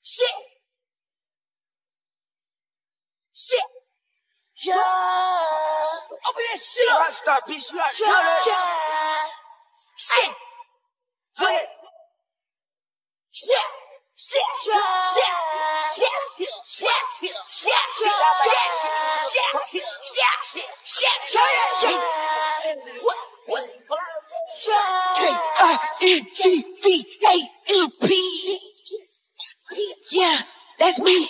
Shit. Yeah. Open that shit. Rockstar, bitch. You already know that. Shit. Shit. K-I-N-G-V-A-M-P. Yeah, that's me.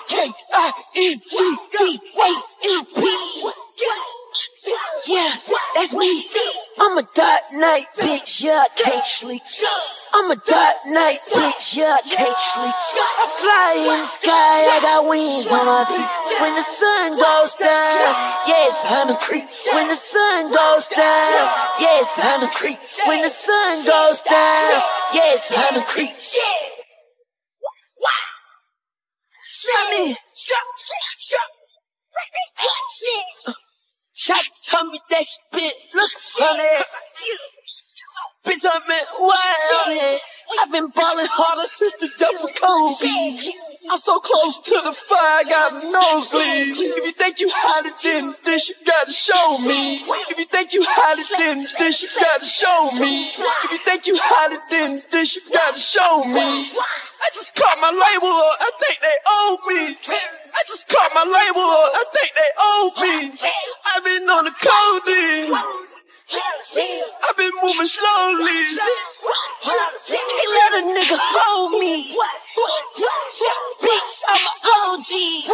K-I-N-G-V-A-M-P. Yeah, that's me. I'm a dark night bitch, yeah, I can't sleep. I'm a dark night bitch, yeah, I can't sleep. I fly in the sky, I got wings on my feet. When the sun goes down, yeah, it's time to creep. When the sun goes down, yeah, it's time to creep. When the sun goes down, yeah, it's time to creep. Shot told me that spit look funny. Bitch, I'm in wild. I've been ballin' harder since the death of Kobe. I'm so close to the fire, I got a nosebleed. If you think you hide it, then this you gotta show me. If you think you hide it, then this you gotta show me. If you think you hide it, then this you gotta show me. I just caught my label up, I think they owe me. I just caught my label up, I think they owe me. I've been on the codeine, I've been moving slowly. He let a nigga hold me. Bitch, I'm an OG.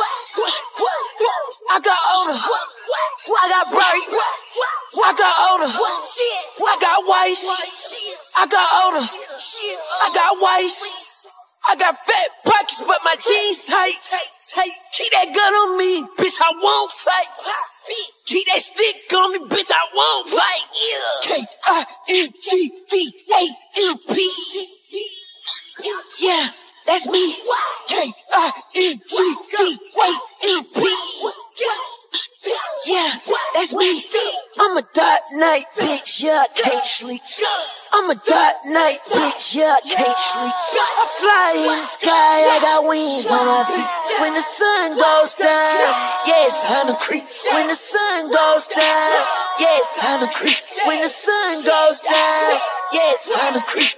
I got older, I got bright, I got older, I got white, I got older, I got white. I got fat pockets, but my jeans tight. Keep that gun on me, bitch, I won't fight. Keep that stick on me, bitch, I won't fight. K-I-N-G-V-A-M-P. Yeah, that's me. K-I-N-G-V-A-M-P. Yeah, that's me. I'm a dark night bitch, yeah, I can't sleep. I'm a dark night bitch, yeah, I can't sleep. I fly in the sky, I got wings on my feet. When the sun goes down, yeah, it's time to creep. When the sun goes down, yeah, it's time to creep. When the sun goes down, yeah, it's time to creep.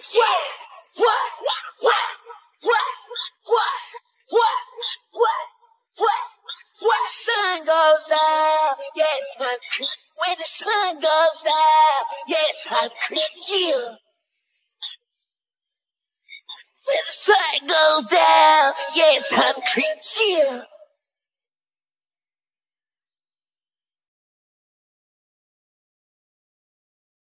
When the sun goes down, yeah, it's time to creep. When the sun goes down, yeah, it's time to creep. Yeah. When the sun goes down, yeah, it's time to creep. Yeah.